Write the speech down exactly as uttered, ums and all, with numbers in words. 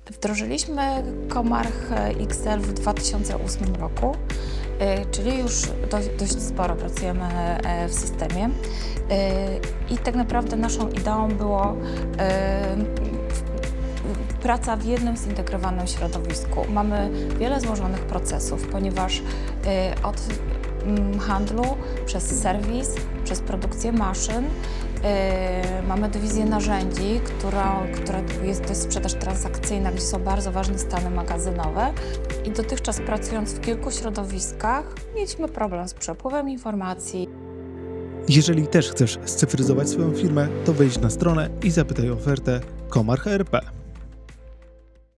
Wdrożyliśmy Comarch X L w dwa tysiące ósmym roku, czyli już dość, dość sporo pracujemy w systemie i tak naprawdę naszą ideą było praca w jednym zintegrowanym środowisku. Mamy wiele złożonych procesów, ponieważ od handlu, przez serwis, przez produkcję maszyn, mamy dywizję narzędzi, która, która jest, to jest sprzedaż transakcyjna, gdzie są bardzo ważne stany magazynowe. I dotychczas pracując w kilku środowiskach, mieliśmy problem z przepływem informacji. Jeżeli też chcesz scyfryzować swoją firmę, to wejdź na stronę i zapytaj o ofertę Comarch kropka r p.